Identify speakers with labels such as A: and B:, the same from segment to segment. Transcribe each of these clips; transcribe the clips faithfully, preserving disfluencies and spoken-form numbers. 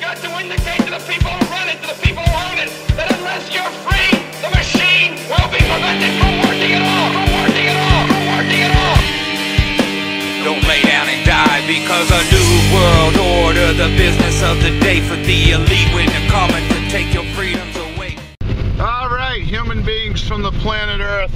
A: got to indicate to the people who run it, to the people who own it, that unless you're free, the machine will be prevented from working at all, from working at all, from working at all.
B: Don't lay down and die because a new world order, the business of the day for the elite, when they're coming to take your freedoms away.
C: All right, human beings from the planet Earth.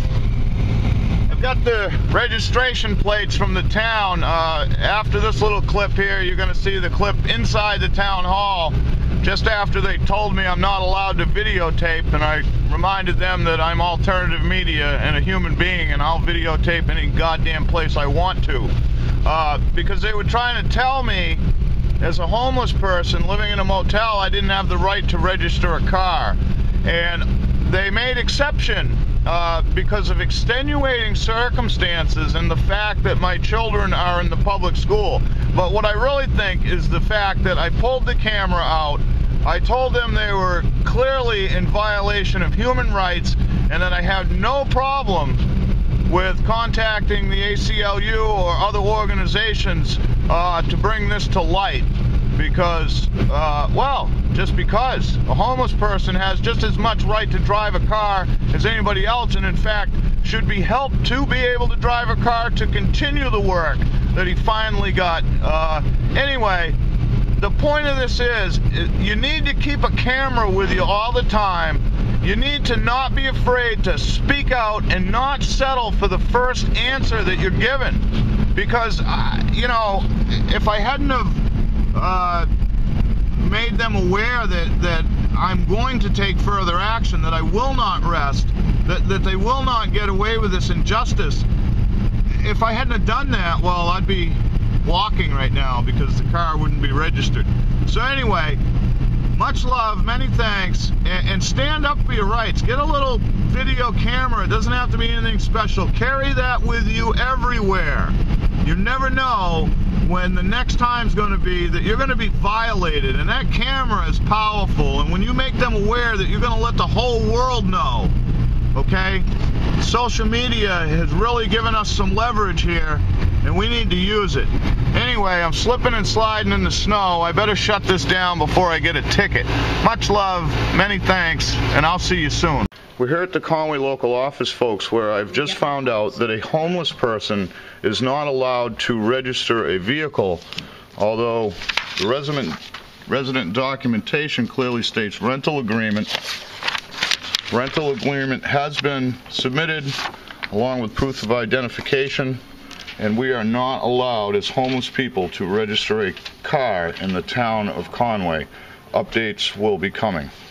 C: I've got the registration plates from the town. Uh, after this little clip here, you're going to see the clip inside the town hall, just after they told me I'm not allowed to videotape, and I reminded them that I'm alternative media and a human being, and I'll videotape any goddamn place I want to. Uh, because they were trying to tell me, as a homeless person living in a motel, I didn't have the right to register a car. And they made exception uh, because of extenuating circumstances and the fact that my children are in the public school. But what I really think is the fact that I pulled the camera out, I told them they were clearly in violation of human rights, and that I had no problem with contacting the A C L U or other organizations uh, to bring this to light. Because, uh, well, just because. A homeless person has just as much right to drive a car as anybody else, and in fact should be helped to be able to drive a car to continue the work that he finally got. Uh, anyway, the point of this is, you need to keep a camera with you all the time. You need to not be afraid to speak out and not settle for the first answer that you're given. Because, uh, you know, if I hadn't have uh, made them aware that, that I'm going to take further action, that I will not rest, that, that they will not get away with this injustice, if I hadn't have done that, well, I'd be walking right now because the car wouldn't be registered. So anyway, much love, many thanks, and, and stand up for your rights. Get a little video camera. It doesn't have to be anything special. Carry that with you everywhere. You never know when the next time's going to be that you're going to be violated, and that camera is powerful, and when you make them aware that you're going to let the whole world know, okay? Social media has really given us some leverage here, and we need to use it. Anyway, I'm slipping and sliding in the snow. I better shut this down before I get a ticket. Much love, many thanks, and I'll see you soon. We're here at the Conway local office, folks, where I've just found out that a homeless person is not allowed to register a vehicle, although the resident, resident documentation clearly states rental agreement. Rental agreement has been submitted along with proof of identification, and we are not allowed as homeless people to register a car in the town of Conway. Updates will be coming.